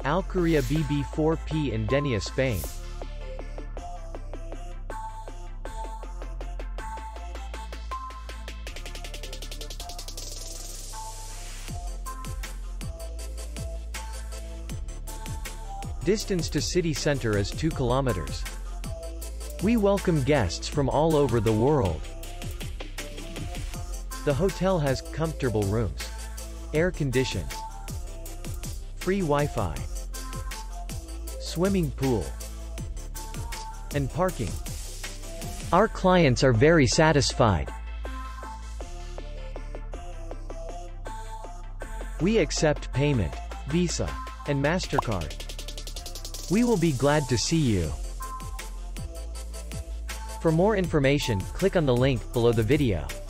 Alqueria BB 4P in Denia, Spain. Distance to city center is 2 kilometers. We welcome guests from all over the world. The hotel has comfortable rooms, air conditions, free Wi-Fi, swimming pool, and parking. Our clients are very satisfied. We accept payment, Visa, and MasterCard. We will be glad to see you. For more information, click on the link below the video.